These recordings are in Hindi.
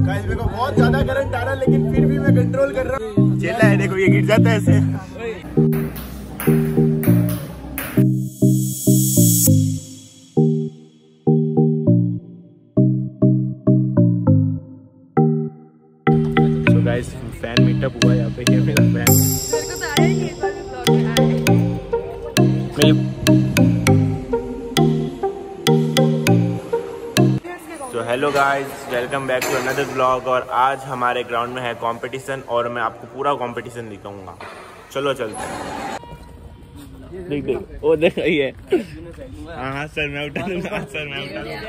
गाइस मेरे को बहुत ज्यादा करंट आ रहा है लेकिन फिर भी मैं कंट्रोल कर रहा हूँ। चेला है देखो, ये गिर जाता है ऐसे। गाइस फैन मीटअप हुआ यहाँ पे, ये मेरा फैन। मेरे को तो आया ही नहीं वाले ब्लॉग में आए। तो hello guys, welcome back to another blog. और आज हमारे ग्राउंड में है कंपटीशन और मैं आपको पूरा कंपटीशन दिखाऊंगा। चलो चलते हैं। देख देख, वो देख रही है। हाँ सर मैं उठा लूंगा, सर मैं उठा लूंगा,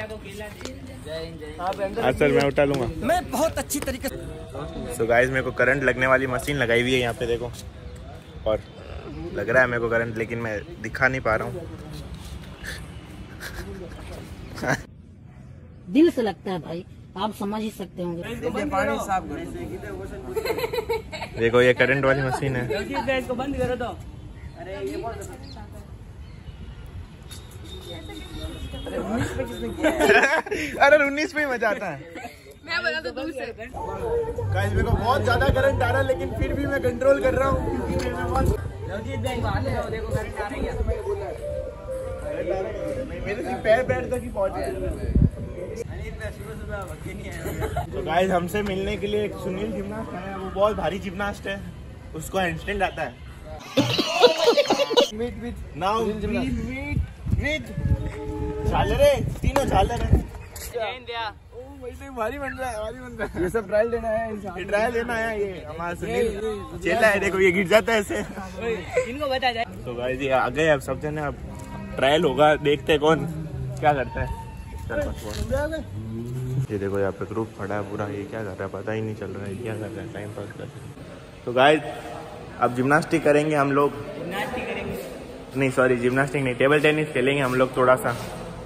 सर मैं उठा लूंगा, मैं बहुत अच्छी तरीके से। सो गाइस मेरे को करंट लगने वाली मशीन लगाई हुई है यहाँ पे देखो, और लग रहा है मेरे को करंट, लेकिन मैं दिखा नहीं पा रहा हूँ। दिल से लगता है भाई, आप समझ ही सकते होंगे। देखो ये करंट वाली मशीन है। इसको बंद करो तो। अरे ये अरे 19 पे ही मजा आता है। मैं बोला तो दूर से। गाइस मेरे को बहुत ज्यादा करंट आ रहा है लेकिन फिर भी मैं कंट्रोल कर रहा हूँ क्योंकि मैं बहुत मेरे पैर तक ही पहुंचे। तो गाइस हमसे मिलने के लिए एक सुनील जिम्नास्ट है, वो बहुत भारी जिम्नास्ट है, उसको हैंडस्टैंड आता है। नाउ झालर है, तीनों झालर है। भारी बन रहा है, भारी बन रहा है। ये सब ट्रायल देना है, ये ट्रायल देना है। ये हमारा सुनील चेला है देखो, ये गिर जाता है ऐसे। इनको बता जाए। तो गाइस ये आ गए अब सब जने, अब ट्रायल होगा, देखते हैं कौन क्या करता है। ये देखो यहाँ पे ग्रुप खड़ा है पूरा, ये क्या कर रहा है पता ही नहीं चल रहा है, क्या कर रहा है, टाइम पास कर रहा है। तो गाइस अब जिम्नास्टिक करेंगे हम लोग, नहीं सॉरी जिम्नास्टिक नहीं, टेबल टेनिस खेलेंगे हम लोग थोड़ा सा।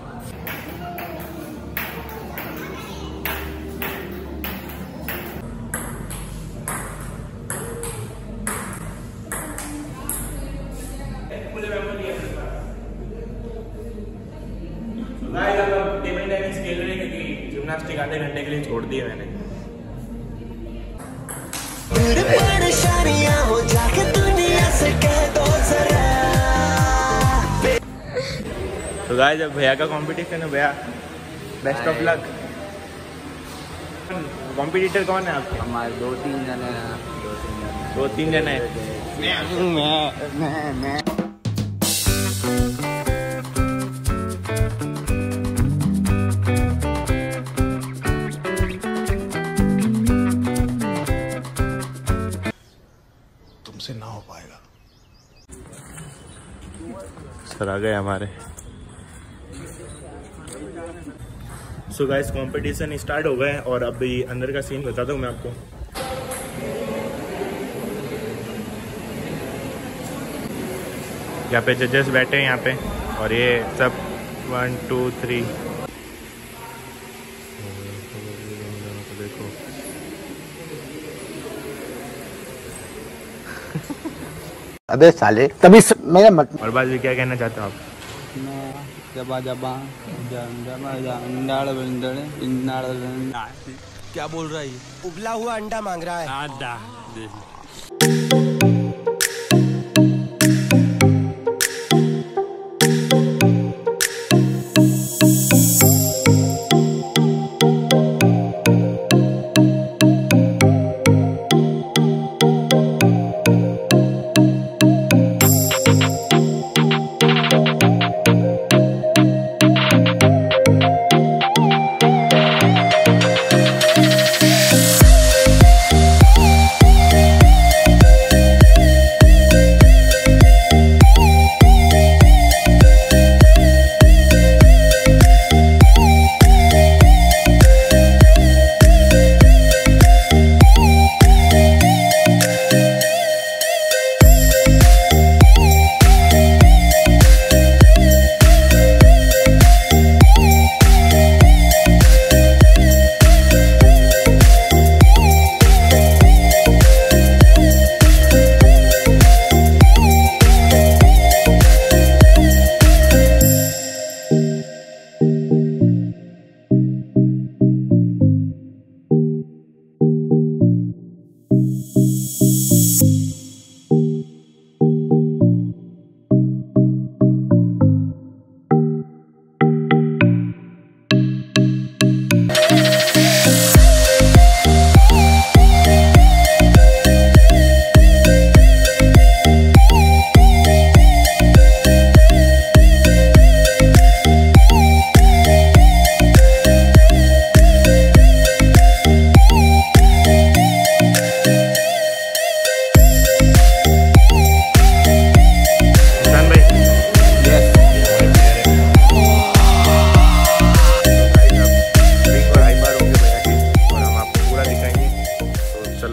टेबल टेनिस खेल रहे हैं क्योंकि जिम्नास्टिक आधे घंटे के लिए छोड़ दिए मैंने। तो गाइस जब भैया का कंपटीशन है, भैया बेस्ट ऑफ लक। कॉम्पिटिटर कौन है आपके? हमारे दो तीन जने हैं। मैं तुमसे ना हो पाएगा। सर आ गए हमारे। सो गाइस कंपटीशन स्टार्ट हो गए और अभी अंदर का सीन बताता हूँ मैं आपको। यहाँ पे जजेस बैठे हैं यहाँ पे, और ये सब 1 2 3 देखो। अबे साले तभी मेरा मत। और बात भी क्या कहना चाहते हो आप? क्या बोल रहा है? उबला हुआ अंडा मांग रहा है।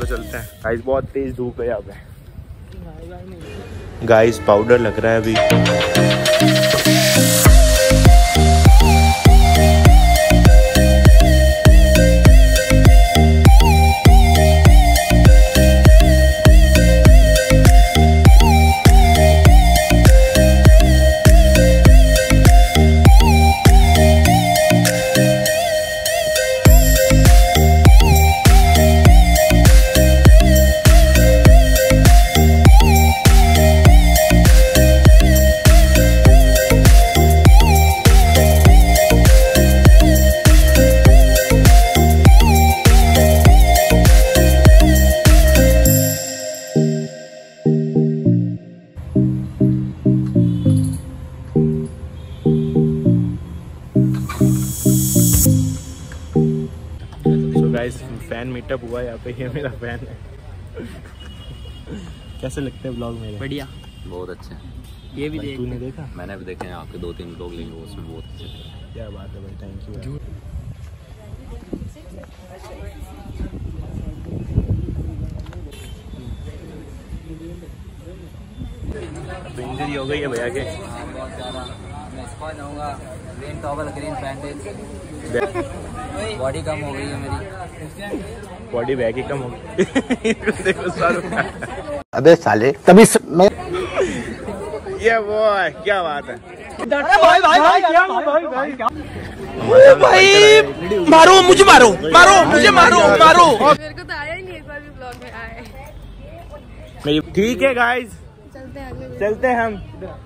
चलो चलते हैं गाइस, बहुत तेज धूप है यहाँ पे। गाइस पाउडर लग रहा है अभी। फैन मीटअप हुआ यहाँ पे, ये मेरा फैन है। कैसे लगते हैं ब्लॉग मेरे? बढ़िया, बहुत अच्छे। ये भी देख। तूने देखा? मैंने भी देखे हैं आपके 2-3 ब्लॉग, लेकिन उसमें बहुत अच्छे थे। क्या बात है भाई, थैंक यू। इंजरी हो गई है भैया के। ग्रीन टॉवल, ग्रीन पैंटेज, बॉडी कम हो गई है मेरी। बॉडी बैग ही कम हो गई। देखो अबे साले तभी मैं ये वो है, क्या बात है भाई मारो मुझे, मारो मुझे, मारो मेरे को तो आया ही नहीं, एक बार भी ब्लॉग में आए। ठीक है गाइस, चलते हैं अगले चलते हैं हम।